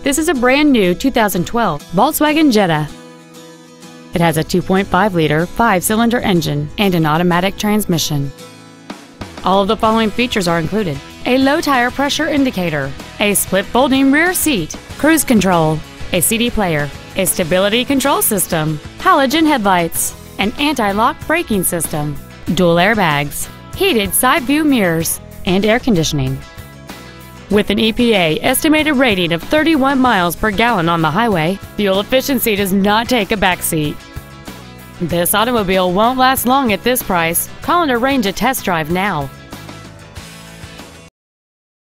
This is a brand new 2012 Volkswagen Jetta. It has a 2.5-liter 5-cylinder engine and an automatic transmission. All of the following features are included: a low tire pressure indicator, a split folding rear seat, cruise control, a CD player, a stability control system, halogen headlights, an anti-lock braking system, dual airbags, heated side view mirrors, and air conditioning. With an EPA estimated rating of 31 miles per gallon on the highway, fuel efficiency does not take a backseat. This automobile won't last long at this price. Call and arrange a test drive now.